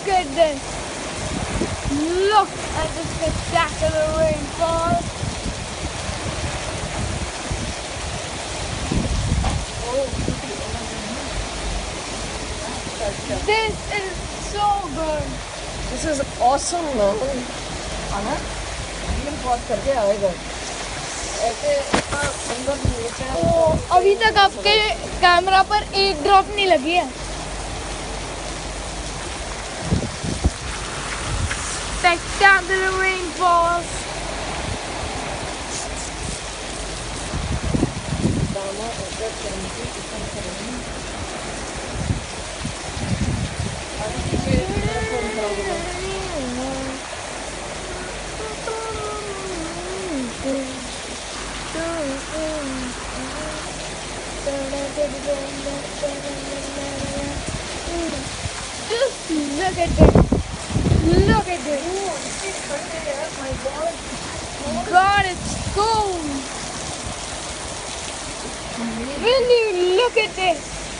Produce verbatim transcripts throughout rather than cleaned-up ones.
Look at this. Look at the spectacular rainfall. This is so good. This is awesome, man. आना video pause करके आएगा ऐसे अंदर nature. ओ, अभी तक आपके कैमरा पर एक ड्रॉप नहीं लगी है। Spectacular rainfalls. Just look at this. Look at this. God, it's cold. Will you look at this?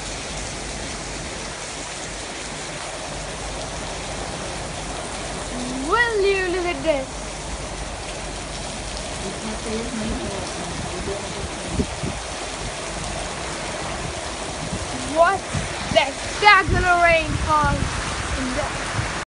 Will you look at this? What spectacular rainfall!